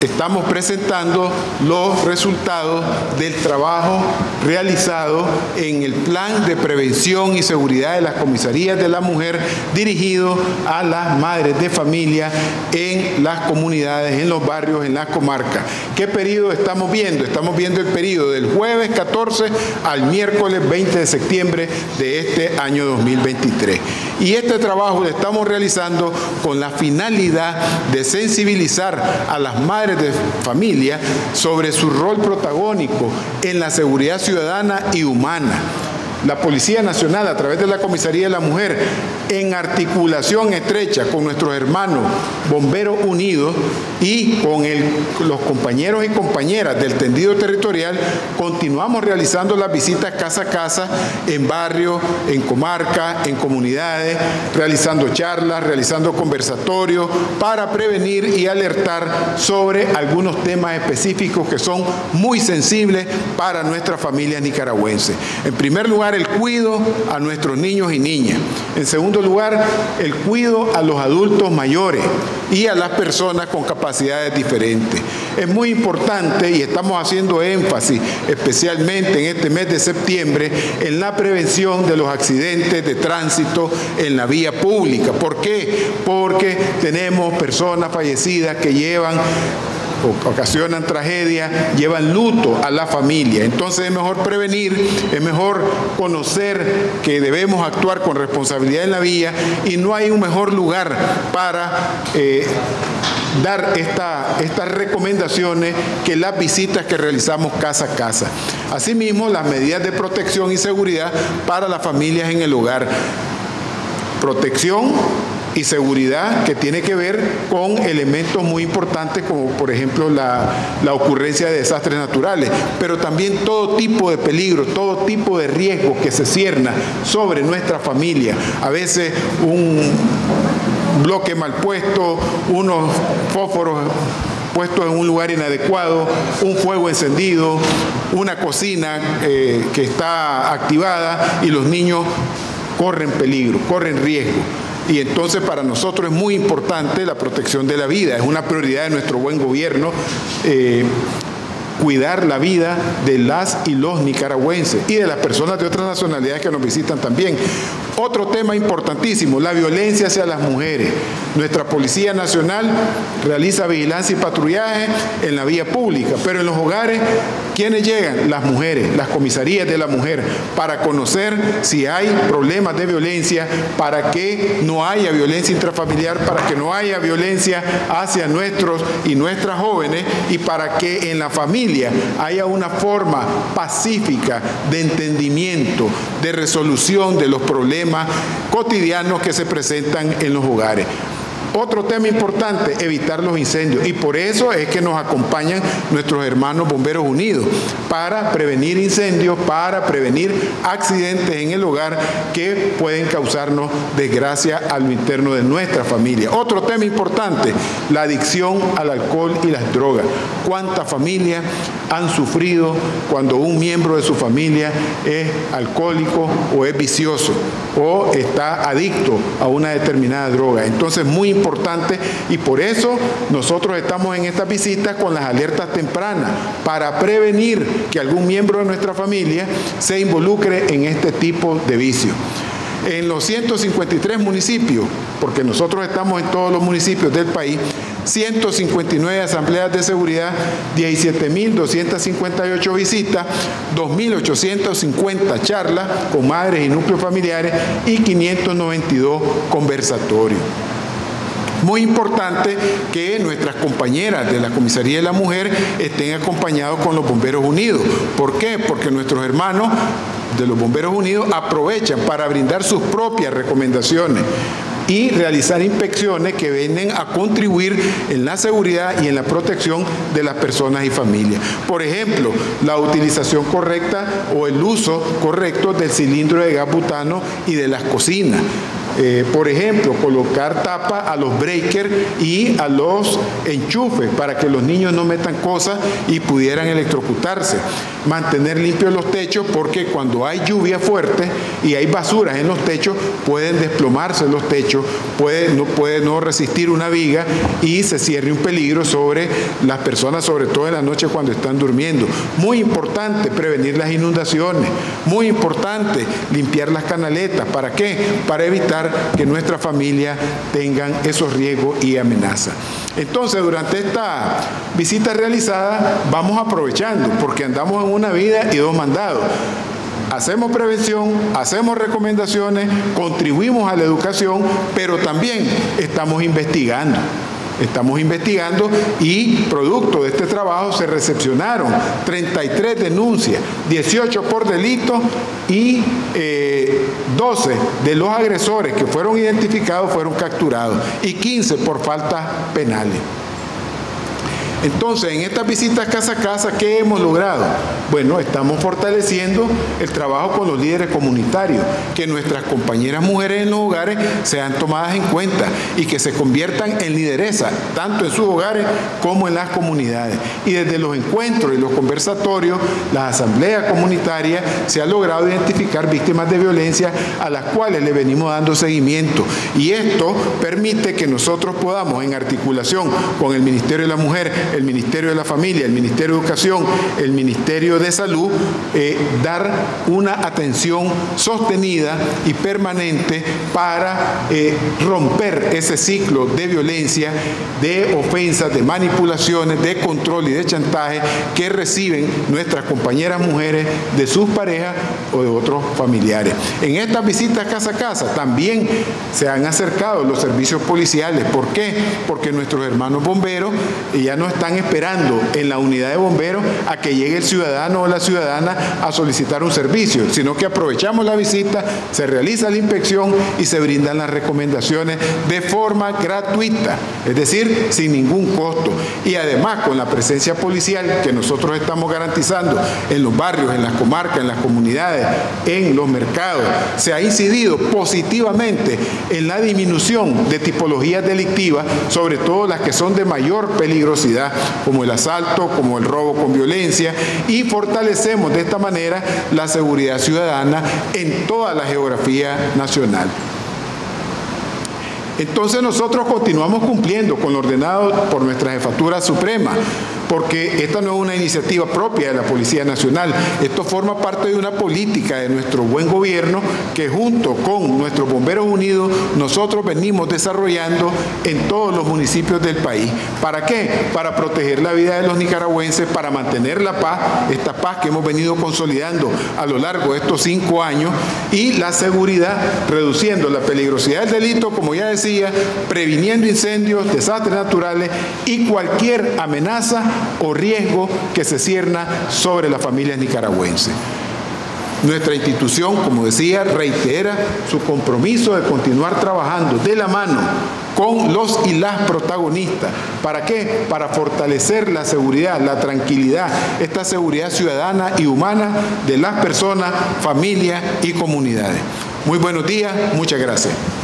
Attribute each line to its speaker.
Speaker 1: estamos presentando los resultados del trabajo realizado en el Plan de Prevención y Seguridad de las Comisarías de la Mujer dirigido a las madres de familia en las comunidades, en los barrios, en las comarcas. ¿Qué periodo estamos viendo? Estamos viendo el periodo del jueves 14 al miércoles 20 de septiembre de este año 2023. Y este trabajo lo estamos realizando con la finalidad de sensibilizar a las madres de familia sobre su rol protagónico en la seguridad ciudadana y humana. La Policía Nacional, a través de la Comisaría de la Mujer, en articulación estrecha con nuestros hermanos Bomberos Unidos y con los compañeros y compañeras del tendido territorial, continuamos realizando las visitas casa a casa, en barrios, en comarcas, en comunidades, realizando charlas, realizando conversatorios para prevenir y alertar sobre algunos temas específicos que son muy sensibles para nuestras familias nicaragüenses. En primer lugar, el cuidado a nuestros niños y niñas. En segundo lugar, el cuidado a los adultos mayores y a las personas con capacidades diferentes. Es muy importante y estamos haciendo énfasis especialmente en este mes de septiembre en la prevención de los accidentes de tránsito en la vía pública. ¿Por qué? Porque tenemos personas fallecidas que ocasionan tragedia, llevan luto a la familia. Entonces es mejor prevenir, es mejor conocer que debemos actuar con responsabilidad en la vía y no hay un mejor lugar para dar estas recomendaciones que las visitas que realizamos casa a casa. Asimismo, las medidas de protección y seguridad para las familias en el hogar. Protección y seguridad que tiene que ver con elementos muy importantes como por ejemplo la ocurrencia de desastres naturales, pero también todo tipo de peligro, todo tipo de riesgo que se cierna sobre nuestra familia. A veces un bloque mal puesto, unos fósforos puestos en un lugar inadecuado, un fuego encendido, una cocina que está activada y los niños corren peligro, corren riesgo. Y entonces para nosotros es muy importante la protección de la vida, es una prioridad de nuestro buen gobierno cuidar la vida de las y los nicaragüenses y de las personas de otras nacionalidades que nos visitan también. Otro tema importantísimo, la violencia hacia las mujeres. Nuestra Policía Nacional realiza vigilancia y patrullaje en la vía pública, pero en los hogares, ¿quiénes llegan? Las mujeres, las comisarías de la mujer, para conocer si hay problemas de violencia, para que no haya violencia intrafamiliar, para que no haya violencia hacia nuestros y nuestras jóvenes y para que en la familia haya una forma pacífica de entendimiento, de resolución de los problemas cotidianos que se presentan en los hogares. Otro tema importante, evitar los incendios. Y por eso es que nos acompañan nuestros hermanos Bomberos Unidos, para prevenir incendios, para prevenir accidentes en el hogar que pueden causarnos desgracia a lo interno de nuestra familia. Otro tema importante, la adicción al alcohol y las drogas. ¿Cuántas familias han sufrido cuando un miembro de su familia es alcohólico o es vicioso o está adicto a una determinada droga? Entonces, muy importante y por eso nosotros estamos en estas visitas con las alertas tempranas para prevenir que algún miembro de nuestra familia se involucre en este tipo de vicios. En los 153 municipios, porque nosotros estamos en todos los municipios del país, 159 asambleas de seguridad, 17.258 visitas, 2.850 charlas con madres y núcleos familiares y 592 conversatorios. Muy importante que nuestras compañeras de la Comisaría de la Mujer estén acompañados con los Bomberos Unidos. ¿Por qué? Porque nuestros hermanos de los Bomberos Unidos aprovechan para brindar sus propias recomendaciones y realizar inspecciones que vienen a contribuir en la seguridad y en la protección de las personas y familias. Por ejemplo, la utilización correcta o el uso correcto del cilindro de gas butano y de las cocinas. Por ejemplo, colocar tapa a los breakers y a los enchufes para que los niños no metan cosas y pudieran electrocutarse. Mantener limpios los techos, porque cuando hay lluvia fuerte y hay basuras en los techos, pueden desplomarse los techos, puede no resistir una viga y se cierre un peligro sobre las personas, sobre todo en la noche cuando están durmiendo. Muy importante prevenir las inundaciones, muy importante limpiar las canaletas. ¿Para qué? Para evitar que nuestra familia tengan esos riesgos y amenazas. Entonces, durante esta visita realizada, vamos aprovechando, porque andamos en una vida y dos mandados. Hacemos prevención, hacemos recomendaciones, contribuimos a la educación, pero también estamos investigando. Estamos investigando y producto de este trabajo se recepcionaron 33 denuncias, 18 por delito y 12 de los agresores que fueron identificados fueron capturados y 15 por faltas penales. Entonces, en estas visitas casa a casa, ¿qué hemos logrado? Bueno, estamos fortaleciendo el trabajo con los líderes comunitarios, que nuestras compañeras mujeres en los hogares sean tomadas en cuenta y que se conviertan en lideresas, tanto en sus hogares como en las comunidades. Y desde los encuentros y los conversatorios, las asambleas comunitarias, se ha logrado identificar víctimas de violencia a las cuales le venimos dando seguimiento. Y esto permite que nosotros podamos, en articulación con el Ministerio de la Mujer, el Ministerio de la Familia, el Ministerio de Educación, el Ministerio de Salud, dar una atención sostenida y permanente para romper ese ciclo de violencia, de ofensas, de manipulaciones, de control y de chantaje que reciben nuestras compañeras mujeres de sus parejas o de otros familiares. En estas visitas casa a casa también se han acercado los servicios policiales. ¿Por qué? Porque nuestros hermanos bomberos ya no están esperando en la unidad de bomberos a que llegue el ciudadano o la ciudadana a solicitar un servicio, sino que aprovechamos la visita, se realiza la inspección y se brindan las recomendaciones de forma gratuita, es decir, sin ningún costo. Y además, con la presencia policial que nosotros estamos garantizando en los barrios, en las comarcas, en las comunidades, en los mercados, se ha incidido positivamente en la disminución de tipologías delictivas, sobre todo las que son de mayor peligrosidad, como el asalto, como el robo con violencia, y fortalecemos de esta manera la seguridad ciudadana en toda la geografía nacional. Entonces nosotros continuamos cumpliendo con lo ordenado por nuestra Jefatura Suprema, porque esta no es una iniciativa propia de la Policía Nacional, esto forma parte de una política de nuestro buen gobierno que junto con nuestros Bomberos Unidos nosotros venimos desarrollando en todos los municipios del país. ¿Para qué? Para proteger la vida de los nicaragüenses, para mantener la paz, esta paz que hemos venido consolidando a lo largo de estos 5 años, y la seguridad, reduciendo la peligrosidad del delito, como ya decía, previniendo incendios, desastres naturales y cualquier amenaza o riesgo que se cierna sobre las familias nicaragüenses. Nuestra institución, como decía, reitera su compromiso de continuar trabajando de la mano con los y las protagonistas. ¿Para qué? Para fortalecer la seguridad, la tranquilidad, esta seguridad ciudadana y humana de las personas, familias y comunidades. Muy buenos días, muchas gracias.